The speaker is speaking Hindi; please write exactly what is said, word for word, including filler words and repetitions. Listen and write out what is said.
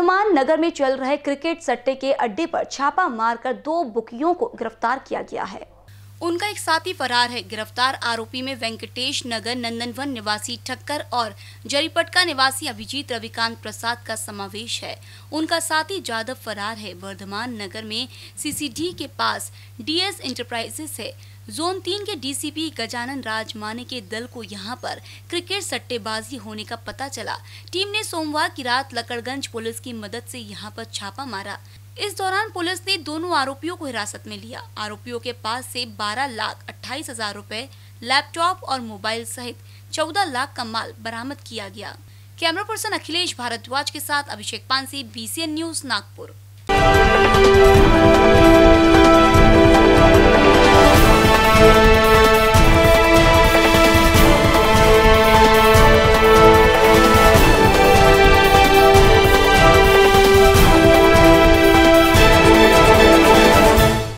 वर्धमान नगर में चल रहे क्रिकेट सट्टे के अड्डे पर छापा मारकर दो बुकियों को गिरफ्तार किया गया है। उनका एक साथी फरार है। गिरफ्तार आरोपी में वेंकटेश नगर नंदनवन निवासी ठक्कर और जरीपटका निवासी अभिजीत रविकांत प्रसाद का समावेश है। उनका साथी जादव फरार है। वर्धमान नगर में सीसीडी के पास डीएस इंटरप्राइजेस है। जोन तीन के डीसीपी गजानन राज माने के दल को यहां पर क्रिकेट सट्टेबाजी होने का पता चला। टीम ने सोमवार की रात लकड़गंज पुलिस की मदद से यहां पर छापा मारा। इस दौरान पुलिस ने दोनों आरोपियों को हिरासत में लिया। आरोपियों के पास से बारह लाख अट्ठाईस हजार रुपए, लैपटॉप और मोबाइल सहित चौदह लाख का माल बरामद किया गया। कैमरा पर्सन अखिलेश भारद्वाज के साथ अभिषेक पानसी, बीसीएन न्यूज, नागपुर।